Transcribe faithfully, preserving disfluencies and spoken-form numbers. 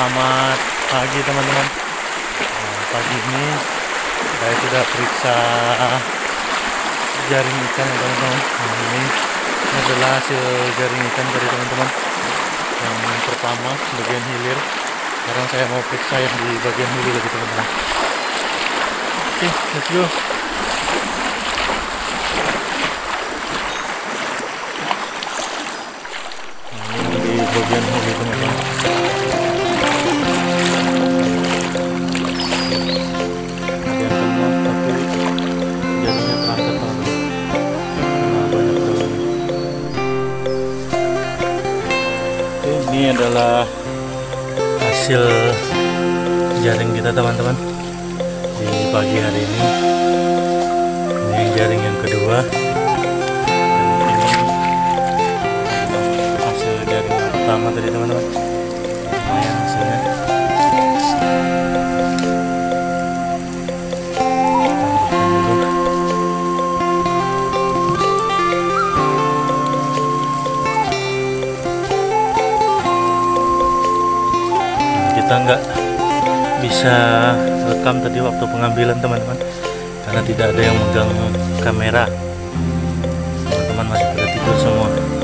Selamat pagi teman-teman. Nah, pagi ini saya sudah periksa jaring ikan ya teman-teman. Nah, ini, ini adalah hasil jaring ikan dari teman-teman. Yang pertama bagian hilir. Sekarang saya mau periksa yang di bagian hulu lagi teman-teman. Oke, let's go. Nah, ini di bagian hulu teman-teman. Ini adalah hasil jaring kita teman-teman di pagi hari ini. Ini jaring yang kedua. Dan ini hasil jaring yang pertama tadi teman-teman. Lumayan hasilnya. Kita nggak bisa rekam tadi waktu pengambilan teman-teman karena tidak ada yang megang kamera. Teman-teman masih pada tidur semua.